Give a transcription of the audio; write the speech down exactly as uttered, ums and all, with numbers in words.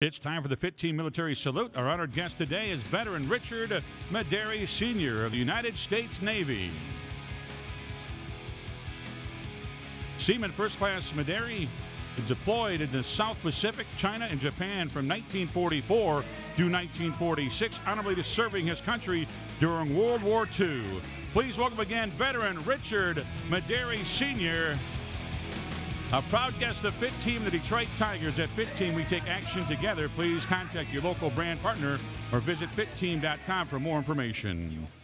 It's time for the FITTEAM Military Salute. Our honored guest today is veteran Richard Madary, Senior of the United States Navy. Seaman First Class Madary deployed in the South Pacific, China, and Japan from nineteen forty-four to nineteen forty-six, honorably serving his country during World War Two. Please welcome again veteran Richard Madary, Senior, a proud guest of FITTEAM, the Detroit Tigers. At FITTEAM, we take action together. Please contact your local brand partner or visit fit team dot com for more information.